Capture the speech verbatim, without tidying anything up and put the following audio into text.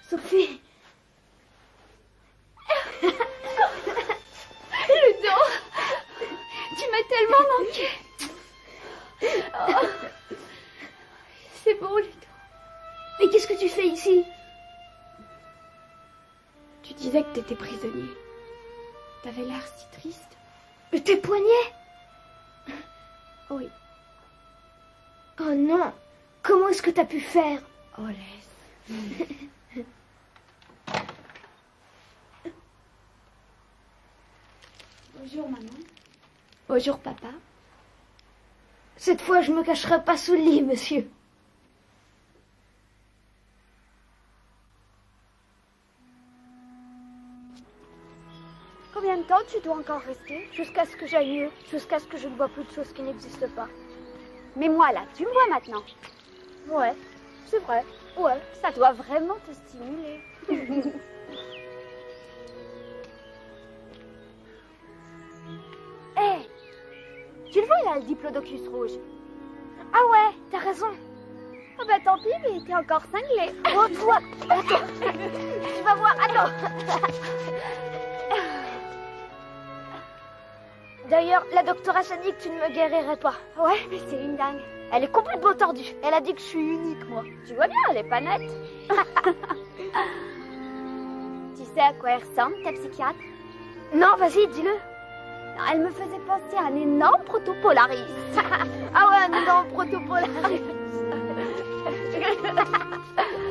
Sophie. Ludo, tu m'as tellement manqué. Oh. C'est bon, Ludo. Mais qu'est-ce que tu fais ici? Tu disais que t'étais prisonnier. T'avais l'air si triste. Mais tes poignets? Oui. Oh non. Comment est-ce que t'as pu faire? Oh, laisse. Bonjour, maman. Bonjour, papa. Cette fois, je me cacherai pas sous le lit, monsieur. Combien de temps tu dois encore rester? Jusqu'à ce que j'aille mieux, jusqu'à ce que je ne vois plus de choses qui n'existent pas. Mais moi, là, tu me vois maintenant. Ouais, c'est vrai. Ouais, ça doit vraiment te stimuler. Hé, hey, tu le vois, il a le diplodocus rouge. Ah ouais, t'as raison. Oh bah tant pis, mais t'es encore cinglé. Oh toi, attends, tu vas voir, attends. D'ailleurs, la doctoresse a dit que tu ne me guérirais pas. Ouais, mais c'est une dingue. Elle est complètement tordue. Elle a dit que je suis unique, moi. Tu vois bien, elle est pas nette. Tu sais à quoi elle ressemble, ta psychiatre? Non, vas-y, dis-le. Elle me faisait penser à un énorme protopolaris. Ah ouais, un énorme protopolaris.